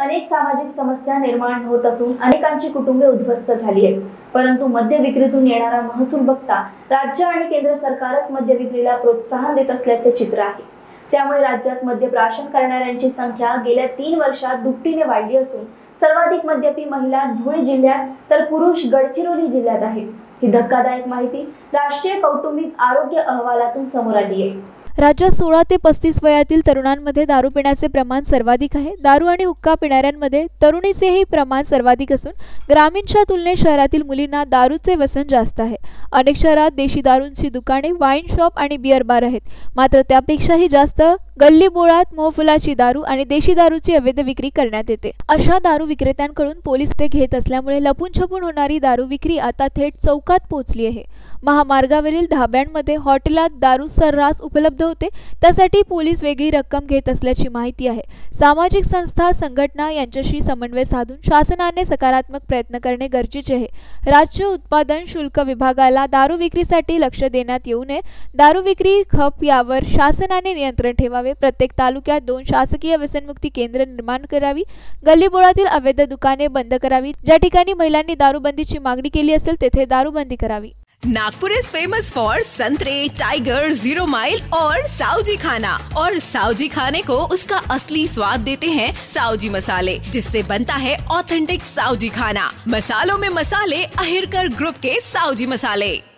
अनेक सामाजिक समस्या निर्माण होत असून अनेकांची कुटुंबे उद्ध्वस्त झाली आहेत। परंतु मद्य विक्रीतून येणारा महसूल बघता राज्य आणि केंद्र सरकारच मद्य विक्रीला प्रोत्साहन देत असल्याचे चित्र आहे। त्यामुळे राज्यात मद्य प्राशन करणाऱ्यांची संख्या गेल्या 3 वर्षात दुपटीने वाढली असून सर्वाधिक मद्यपी महिला धुळे जिल्ह्यात तर पुरुष गडचिरोली जिल्ह्यात आहेत। ही धक्कादायक माहिती राष्ट्रीय कौटुंबिक आरोग्य अहवालातून समोर आली आहे। राज्यात 16 ते 35 वयातील तरुणांमध्ये दारू पिण्याचे प्रमाण सर्वाधिक आहे। दारू आणि हुक्का पिणाऱ्यांमध्ये तरुणीचेही प्रमाण सर्वाधिक असून ग्रामीणच्या तुलनेत शहरातील मुलींना दारूचे व्यसन जास्त आहे। अनेक शहरात देशी दारूंची दुकाने, वाईन शॉप आणि बियर बार आहेत। मात्र त्यापेक्षाही जास्त गल्ली बोळात मोहफुलाची दारू आणि देशी दारूची अवैध विक्री करण्यात येते। अशा दारू विक्रेत्यांकडून पोलीस ते घेत असल्यामुळे लपून छपून होणारी दारू विक्री आता थेट चौकात पोहोचली आहे। महामार्गावरील ढाब्यांमध्ये, हॉटेलात दारू सर्रास उपलब्ध होते, त्यासाठी पोलीस वेगळी रक्कम घेत असल्याची माहिती आहे। सामाजिक संस्था, संघटना यांच्याशी समन्वय साधून शासनाने सकारात्मक प्रयत्न करणे गरजेचे आहे। राज्य उत्पादन शुल्क विभागाला दारू विक्रीसाठी लक्ष देण्यात येऊ नये। दारू विक्री, खप यावर शासनाने नियंत्रण ठेवावे। प्रत्येक तालुक्यात 2 शासकीय व्यसनमुक्ती केंद्र निर्माण करावी। गल्लीबोळातील अवैध दुकाने बंद करावी। ज्या ठिकाणी महिलांनी दारूबंदीची मागणी केली असेल तेथे दारूबंदी करावी। नागपुर इज फेमस फॉर संतरे, टाइगर, 0 माइल और साउजी खाना। और साउजी खाने को उसका असली स्वाद देते हैं साउजी मसाले, जिससे बनता है ऑथेंटिक साउजी खाना। मसालों में मसाले, अहिरकर ग्रुप के साउजी मसाले।